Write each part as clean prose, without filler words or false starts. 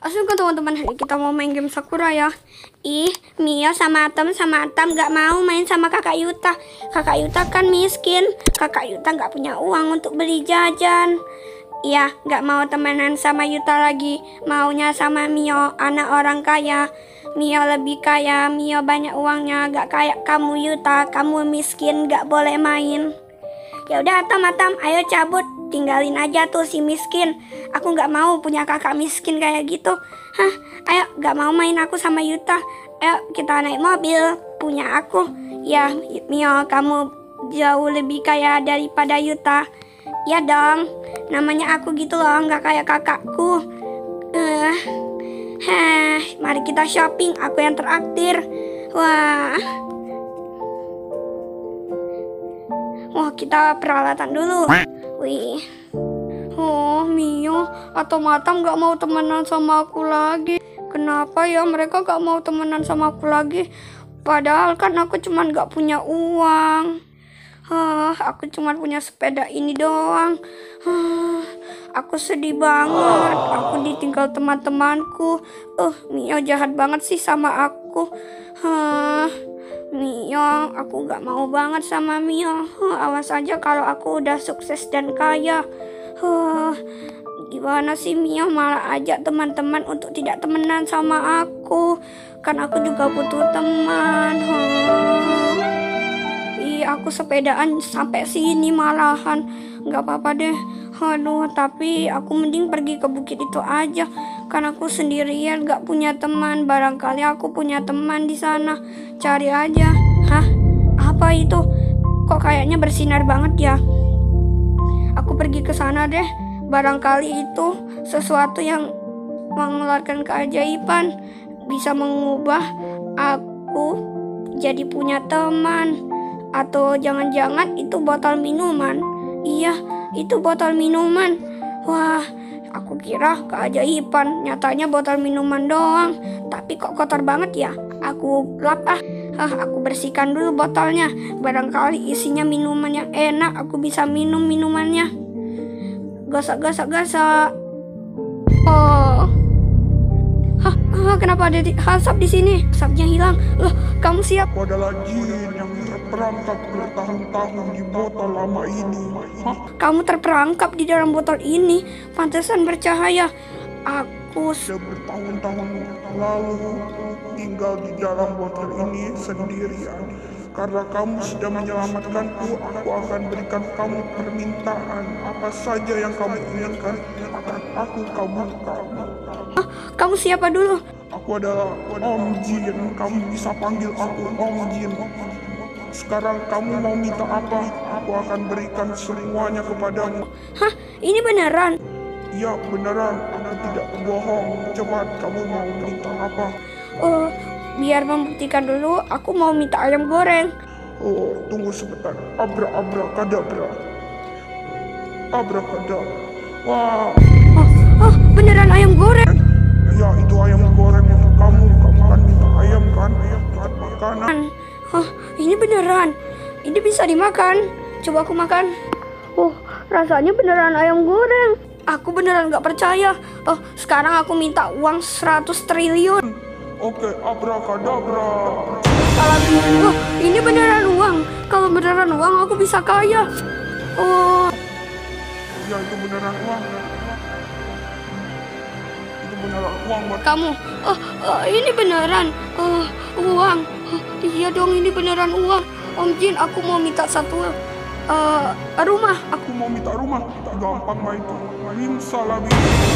Assalamualaikum teman-teman, hari kita mau main game Sakura ya. Mio sama Atam gak mau main sama kakak Yuta. Kakak Yuta kan miskin, kakak Yuta gak punya uang untuk beli jajan. Iya, gak mau temenan sama Yuta lagi, maunya sama Mio, anak orang kaya. Mio lebih kaya, Mio banyak uangnya, gak kayak kamu Yuta, kamu miskin, gak boleh main. Ya udah Atam, ayo cabut, tinggalin aja tuh si miskin. Aku nggak mau punya kakak miskin kayak gitu. Ayo, nggak mau main aku sama Yuta. Ayo kita naik mobil punya aku. Ya Mio, kamu jauh lebih kaya daripada Yuta. Ya dong, namanya aku gitu loh, nggak kayak kakakku. Mari kita shopping, aku yang traktir. Wah, kita peralatan dulu. Wih. Oh, Mio atau Atam gak mau temenan sama aku lagi. Kenapa ya mereka gak mau temenan sama aku lagi? Padahal kan aku cuman gak punya uang. Aku cuman punya sepeda ini doang. Aku sedih banget. Aku ditinggal teman-temanku. Mio jahat banget sih sama aku. Mio, aku gak mau banget sama Mio. Awas aja kalau aku udah sukses dan kaya. Gimana sih Mio malah ajak teman-teman untuk tidak temenan sama aku. Kan aku juga butuh teman. Aku sepedaan sampai sini malahan. Gak apa-apa deh. Tapi aku mending pergi ke bukit itu aja. Kan aku sendirian gak punya teman. Barangkali aku punya teman di sana. Cari aja. Apa itu? Kok kayaknya bersinar banget ya? Aku pergi ke sana deh. Barangkali itu sesuatu yang mengeluarkan keajaiban, bisa mengubah aku jadi punya teman. Atau jangan-jangan itu botol minuman. Iya, itu botol minuman. Wah, aku kira keajaiban, nyatanya botol minuman doang. Tapi kok kotor banget ya? Aku lap aku bersihkan dulu botolnya. Barangkali isinya minuman yang enak, aku bisa minum minumannya. Gosok. Kenapa ada asap di sini? Asapnya hilang. Loh, kamu siap? Aku adalah jin yang terperangkap bertahun-tahun di botol lama ini. Kamu terperangkap di dalam botol ini, pantesan bercahaya. Aku sudah bertahun-tahun lalu tinggal di dalam botol ini sendirian. Karena kamu sudah menyelamatkanku, aku akan berikan kamu permintaan. Apa saja yang kamu inginkan akan aku kabulkan. Kamu siapa dulu? Aku adalah Om Jin. Kamu bisa panggil aku Om Jin. Sekarang kamu mau minta apa? Aku akan berikan semuanya kepadamu. Ini beneran? Iya, beneran. Aku tidak bohong. Coba kamu mau minta apa? Biar membuktikan dulu, aku mau minta ayam goreng. Tunggu sebentar. Abrakadabra. Wah. Beneran ayam goreng? Ya, itu ayam goreng untuk kamu. Kamu kan minta ayam kan? Makanan. Ini beneran. Ini bisa dimakan. Coba aku makan. Rasanya beneran ayam goreng. Aku beneran gak percaya. Sekarang aku minta uang 100 triliun. Oke, abrakadabra. Ini beneran uang. Kalau beneran uang aku bisa kaya. Ya, itu beneran uang. Itu beneran uang buat kamu. Ini beneran uang. Iya dong, ini beneran uang. Om Jin, aku mau minta satu rumah. Aku mau minta rumah. Gampang mah itu. Salabi.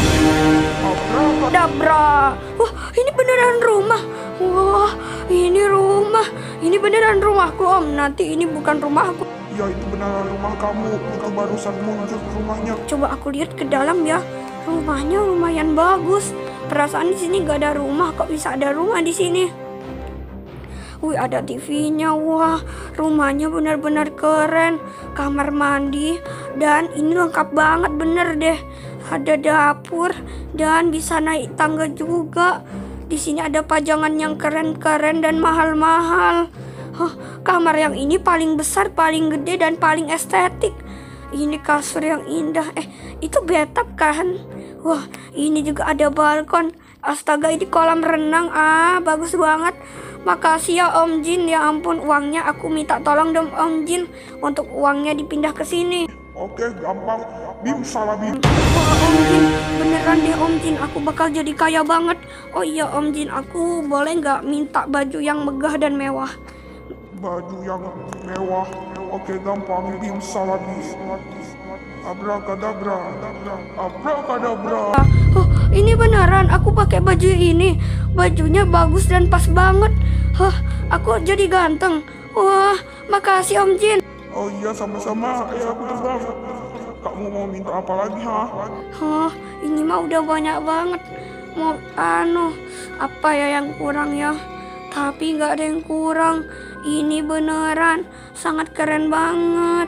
Abrakadabra. Ini beneran rumah. Wah, ini rumah. Ini beneran rumahku, Om. Nanti ini bukan rumahku. Ya, itu beneran rumah kamu. Itu barusan muncul rumahnya. Coba aku lihat ke dalam ya. Rumahnya lumayan bagus. Perasaan di sini gak ada rumah. Kok bisa ada rumah di sini? Ada TV-nya. Wah, rumahnya benar-benar keren. Kamar mandi. Dan ini lengkap banget, bener deh. Ada dapur dan bisa naik tangga juga. Di sini ada pajangan yang keren-keren dan mahal-mahal. Kamar yang ini paling besar, paling gede, dan paling estetik. Ini kasur yang indah. Itu bathtub kan? Wah, ini juga ada balkon. Astaga, ini kolam renang. Bagus banget. Makasih ya Om Jin. Ya ampun, uangnya aku minta tolong dong Om Jin untuk uangnya dipindah ke sini. Oke, gampang. Bim, salah Bim. Wah Om Jin, beneran deh Om Jin, aku bakal jadi kaya banget. Oh iya Om Jin, aku boleh nggak minta baju yang megah dan mewah? Baju yang mewah. Oke, gampang. Bim, salah Bim. Abrakadabra. Abrakadabra. Oh, ini beneran aku pakai baju ini. Bajunya bagus dan pas banget. Aku jadi ganteng. Wah, makasih Om Jin. Oh iya, sama-sama. Aku terbang. Kamu mau minta apa lagi, Ini mah udah banyak banget. Mau apa ya yang kurang ya? Tapi nggak ada yang kurang. Ini beneran sangat keren banget.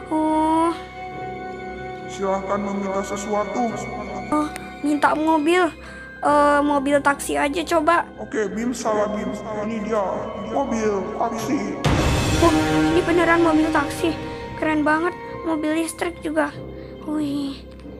Silahkan meminta sesuatu. Minta mobil. Mobil taksi aja coba. Oke, Bim, salah Bim. Ini dia. Mobil taksi. Ini beneran mobil taksi. Keren banget. Mobil listrik juga. Wih,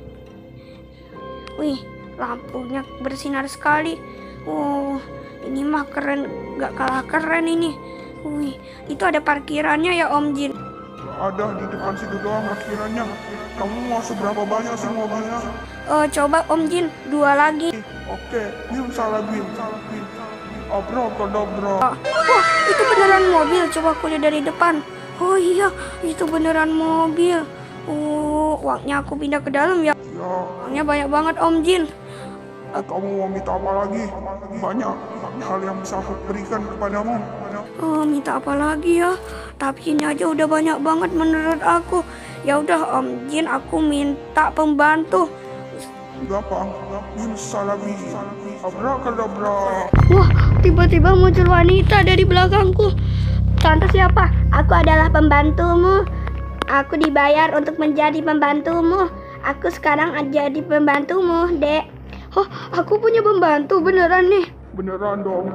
lampunya bersinar sekali. Ini mah keren, gak kalah keren ini. Itu ada parkirannya ya Om Jin. Ada di depan situ doang parkirannya. Kamu mau seberapa banyak sih mobilnya? Coba Om Jin, 2 lagi. Oke, Bim, salah Bim. Abrakadabra. Itu beneran mobil. Coba aku lihat dari depan. Oh iya, itu beneran mobil. Uangnya aku pindah ke dalam ya. Uangnya banyak banget Om Jin. Kamu mau minta apa lagi? Banyak hal yang bisa aku berikan kepadamu. Minta apa lagi ya? Tapi ini aja udah banyak banget menurut aku. Ya udah Om Jin, aku minta pembantu. Gampang. Bim, salah Bim. Abrakadabra. Wah, tiba-tiba muncul wanita dari belakangku. Tante siapa? Aku adalah pembantumu. Aku dibayar untuk menjadi pembantumu. Aku sekarang jadi pembantumu, Dek. Aku punya pembantu beneran nih. Beneran dong.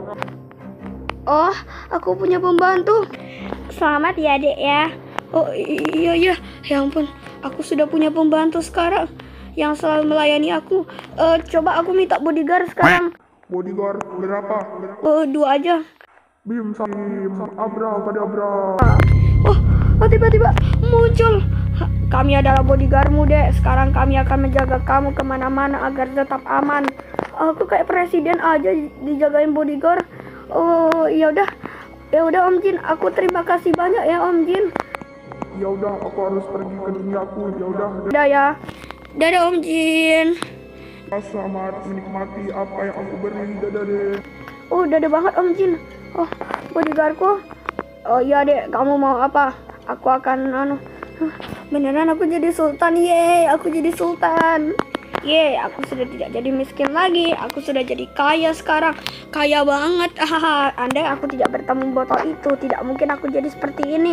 Aku punya pembantu. Selamat ya, Dek ya. Iya. Ya ampun, aku sudah punya pembantu sekarang yang selalu melayani aku. Coba aku minta bodyguard sekarang. Bodyguard berapa? 2 aja. Bim, abrakadabra. Tiba-tiba muncul. Kami adalah bodyguardmu, Dek. Sekarang kami akan menjaga kamu kemana-mana agar tetap aman. Aku kayak presiden aja dijagain bodyguard. Ya udah Om Jin, aku terima kasih banyak ya Om Jin. Ya udah, aku harus pergi ke duniaku. Ya udah. Udah ya. Dadah Om Jin. Selamat menikmati apa yang aku beri. Dadah deh. Dadah banget Om Jin. Bodyguardku. Iya Dek, kamu mau apa? Aku akan beneran aku jadi sultan. Yeay, aku jadi sultan. Yeay, aku sudah tidak jadi miskin lagi. Aku sudah jadi kaya sekarang. Kaya banget. Andai aku tidak bertemu botol itu, tidak mungkin aku jadi seperti ini.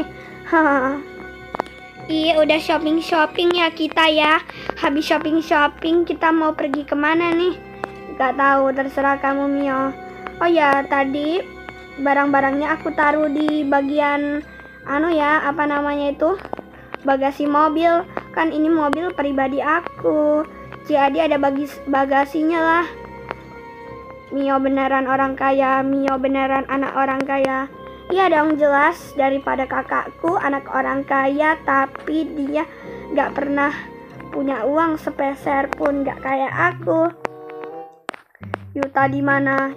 Iya, udah shopping ya kita ya. Habis shopping kita mau pergi kemana nih? Gak tahu, terserah kamu Mio. Oh ya, tadi barang-barangnya aku taruh di bagian bagasi mobil. Kan ini mobil pribadi aku, jadi ada bagasinya lah. Mio beneran orang kaya, Mio beneran anak orang kaya. Iya dong, jelas. Daripada kakakku anak orang kaya tapi dia gak pernah punya uang sepeser pun, gak kayak aku. Yuta di mana?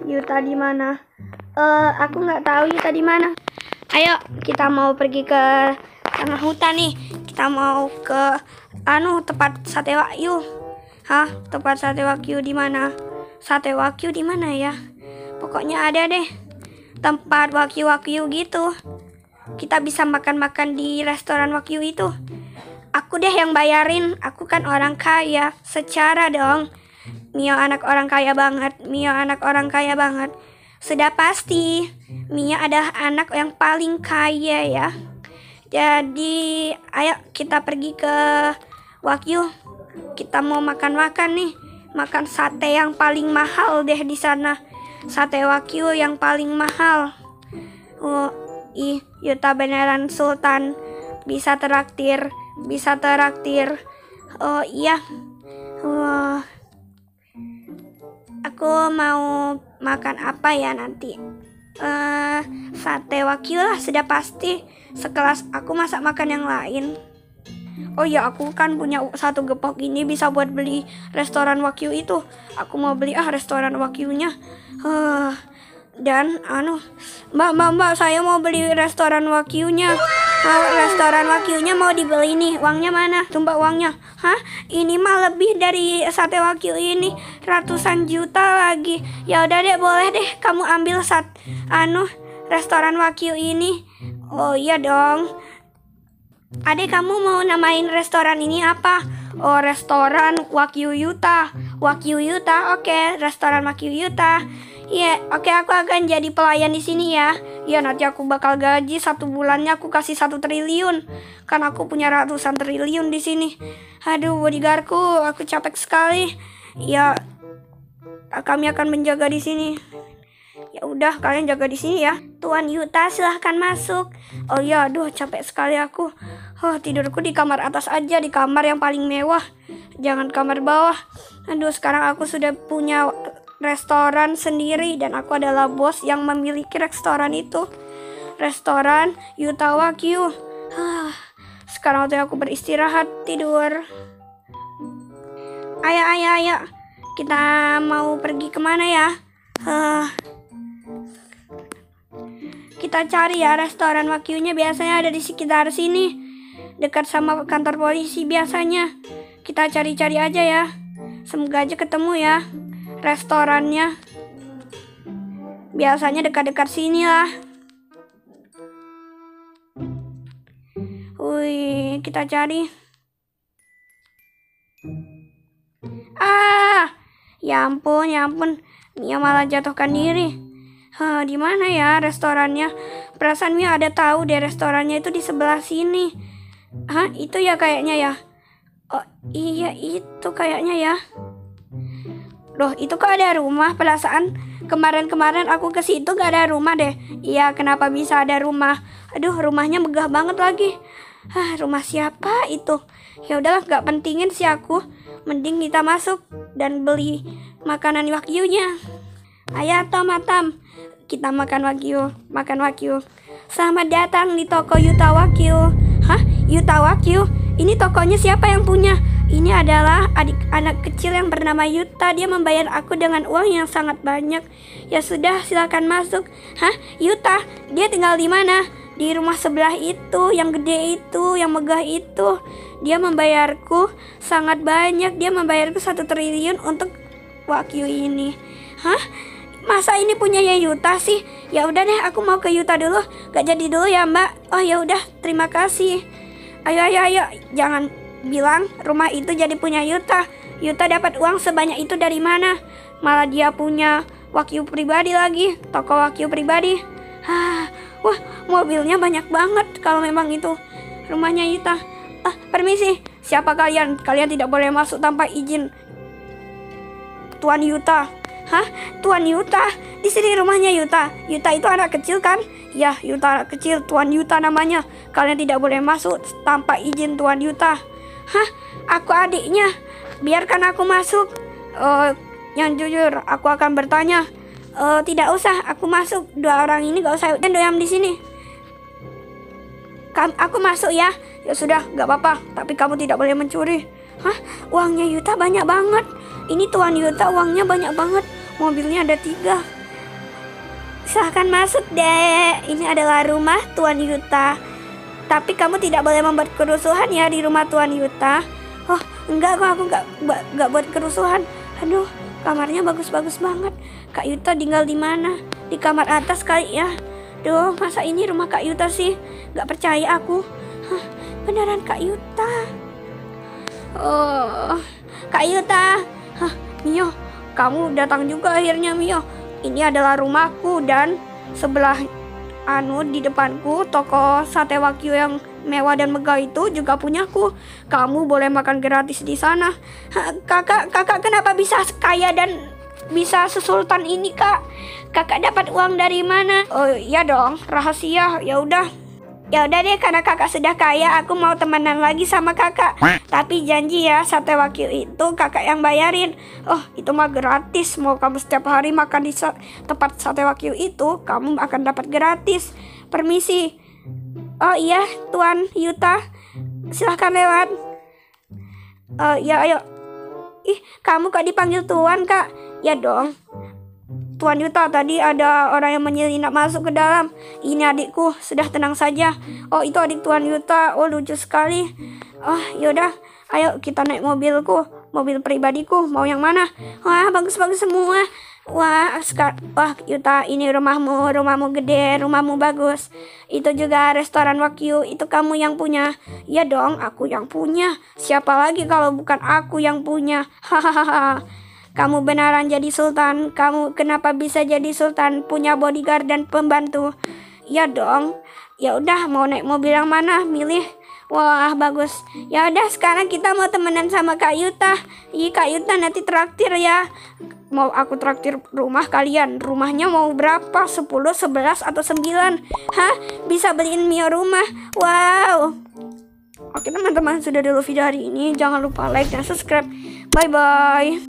Aku nggak tahu Yuta di mana. Ayo, kita mau pergi ke tengah hutan nih. Kita mau ke tempat sate wagyu. Tempat sate wagyu di mana? Sate wagyu di mana ya? Pokoknya ada deh tempat wagyu gitu. Kita bisa makan-makan di restoran wagyu itu. Aku deh yang bayarin. Aku kan orang kaya, secara dong. Mio anak orang kaya banget. Sudah pasti Mia adalah anak yang paling kaya ya. Jadi ayo kita pergi ke Wagyu. Kita mau makan-makan nih. Makan sate yang paling mahal deh di sana. Sate Wagyu yang paling mahal. Yuta beneran sultan. Bisa traktir. Oh iya. Aku mau makan apa ya nanti? Sate Wagyu lah, sudah pasti. Sekelas aku masak makan yang lain. Oh ya, aku kan punya satu gepok ini, bisa buat beli restoran Wagyu itu. Aku mau beli restoran Wagyunya. Dan Mbak, saya mau beli restoran Wagyunya. Restoran Wagyunya mau dibeli nih. Uangnya mana? Tuh Mbak, uangnya. Ini mah lebih dari sate Wagyu ini, ratusan juta lagi. Ya udah deh, boleh deh kamu ambil restoran Wagyu ini. Oh iya dong. Adek, kamu mau namain restoran ini apa? Oh, restoran Wagyu Yuta. Wagyu Yuta, oke, restoran Wagyu Yuta. Iya, oke, aku akan jadi pelayan di sini ya. Iya, nanti aku bakal gaji 1 bulannya aku kasih 1 triliun. Kan aku punya ratusan triliun di sini. Aduh, bodyguardku, aku capek sekali. Ya, kami akan menjaga di sini. Ya udah, kalian jaga di sini ya. Tuan Yuta, silahkan masuk. Oh ya, aduh, capek sekali aku. Tidurku di kamar atas aja, di kamar yang paling mewah. Jangan kamar bawah. Aduh, sekarang aku sudah punya restoran sendiri dan aku adalah bos yang memiliki restoran itu. Restoran Yuta Wagyu. Sekarang waktu aku beristirahat, tidur. Ayo. Kita mau pergi kemana ya? Kita cari ya restoran Wagyunya, biasanya ada di sekitar sini, dekat sama kantor polisi biasanya. Kita cari-cari aja ya. Semoga aja ketemu ya restorannya. Biasanya dekat-dekat sini lah. Wih, kita cari. Ya ampun. Mia malah jatuhkan diri. Di mana ya restorannya? Perasaan Mia ada tahu deh restorannya itu di sebelah sini. Itu ya kayaknya ya. Oh iya, itu kayaknya ya. Loh, itu kok ada rumah? Perasaan kemarin aku ke situ gak ada rumah deh. Iya, kenapa bisa ada rumah? Aduh, rumahnya megah banget lagi. Rumah siapa itu? Ya udahlah, gak pentingin sih aku. Mending kita masuk dan beli makanan Wagyunya. Ayo Tom, kita makan Wagyu. Selamat datang di toko Yuta Wagyu. Yuta Wagyu? Ini tokonya siapa yang punya? Ini adalah anak kecil yang bernama Yuta. Dia membayar aku dengan uang yang sangat banyak. Ya sudah, silakan masuk. Yuta? Dia tinggal di mana? Di rumah sebelah itu, yang gede itu, yang megah itu. Dia membayarku sangat banyak. Dia membayarku 1 triliun untuk Wagyu ini. Masa ini punya Yuta sih? Ya udah deh, aku mau ke Yuta dulu. Gak jadi dulu ya Mbak. Oh ya udah, terima kasih. Ayo. Jangan bilang rumah itu jadi punya Yuta. Yuta dapat uang sebanyak itu dari mana? Malah dia punya Wagyu pribadi lagi. Toko Wagyu pribadi. Wah, mobilnya banyak banget kalau memang itu rumahnya Yuta. Permisi. Siapa kalian? Kalian tidak boleh masuk tanpa izin Tuan Yuta. Tuan Yuta? Di sini rumahnya Yuta. Yuta itu anak kecil kan? Ya, Yuta anak kecil. Tuan Yuta namanya. Kalian tidak boleh masuk tanpa izin Tuan Yuta. Aku adiknya. Biarkan aku masuk. Yang jujur, aku akan bertanya. Tidak usah, aku masuk. 2 orang ini gak usah diam di sini. Aku masuk ya. Ya sudah, gak apa-apa. Tapi kamu tidak boleh mencuri. Uangnya Yuta banyak banget. Ini Tuan Yuta uangnya banyak banget. Mobilnya ada 3. Silahkan masuk deh. Ini adalah rumah Tuan Yuta. Tapi kamu tidak boleh membuat kerusuhan ya di rumah Tuan Yuta. Enggak kok, aku enggak buat kerusuhan. Aduh, kamarnya bagus-bagus banget. Kak Yuta tinggal di mana? Di kamar atas kali ya. Duh, masa ini rumah Kak Yuta sih? Gak percaya aku. Beneran Kak Yuta. Kak Yuta. Mio, kamu datang juga akhirnya Mio. Ini adalah rumahku dan sebelah di depanku toko sate Wagyu yang mewah dan megah itu juga punyaku. Kamu boleh makan gratis di sana. Kakak kenapa bisa kaya dan bisa sesultan ini, Kak? Kakak dapat uang dari mana? Oh iya dong, rahasia. Ya udah. Ya udah deh, karena kakak sudah kaya, aku mau temenan lagi sama kakak. Tapi janji ya, sate wagyu itu kakak yang bayarin. Oh, itu mah gratis. Mau kamu setiap hari makan di tempat sate wagyu itu, kamu akan dapat gratis. Permisi. Oh iya, Tuan Yuta, silahkan lewat. Ya ayo. Ih, kamu kok dipanggil Tuan, Kak? Ya dong. Tuan Yuta, tadi ada orang yang menyelinap masuk ke dalam. Ini adikku, sudah tenang saja. Oh, itu adik Tuan Yuta. Oh, lucu sekali. Oh, yaudah, ayo kita naik mobilku, mobil pribadiku. Mau yang mana? Wah, bagus-bagus semua. Wah, Yuta, ini rumahmu gede, rumahmu bagus. Itu juga restoran wagyu, itu kamu yang punya. Ya dong, aku yang punya. Siapa lagi kalau bukan aku yang punya? Hahaha. Kamu beneran jadi sultan? Kamu kenapa bisa jadi sultan? Punya bodyguard dan pembantu? Ya dong. Ya udah, mau naik mobil yang mana? Milih. Wah, bagus. Ya udah, sekarang kita mau temenan sama Kak Yuta. Ih, Kak Yuta nanti traktir ya. Mau aku traktir rumah kalian. Rumahnya mau berapa? 10, 11 atau 9? Hah? Bisa beliin Mio rumah. Wow. Oke teman-teman, sudah dulu video hari ini. Jangan lupa like dan subscribe. Bye-bye.